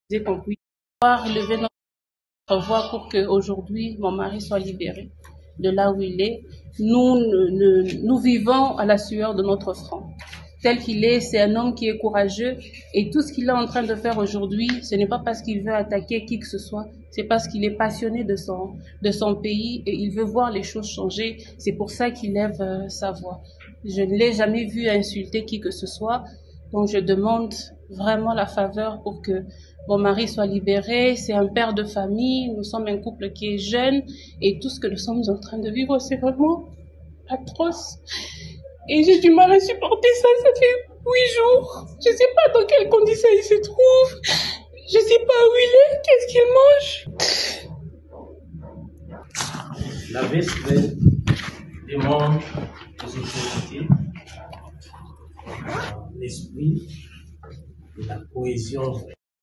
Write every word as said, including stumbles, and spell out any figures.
qu'on puisse pouvoir lever notre voix pour qu'aujourd'hui mon mari soit libéré de là où il est. Nous, nous, nous vivons à la sueur de notre front. Tel qu'il est, c'est un homme qui est courageux et tout ce qu'il est en train de faire aujourd'hui, ce n'est pas parce qu'il veut attaquer qui que ce soit, c'est parce qu'il est passionné de son, de son pays et il veut voir les choses changer. C'est pour ça qu'il lève euh, sa voix. Je ne l'ai jamais vu insulter qui que ce soit, donc je demande vraiment la faveur pour que mon mari soit libéré. C'est un père de famille, nous sommes un couple qui est jeune et tout ce que nous sommes en train de vivre, c'est vraiment atroce. Et j'ai du mal à supporter ça, ça fait huit jours. Je sais pas dans quelles conditions il se trouve. Je sais pas où il est, qu'est-ce qu'il mange. La V S V demande aux autorités l'esprit de la cohésion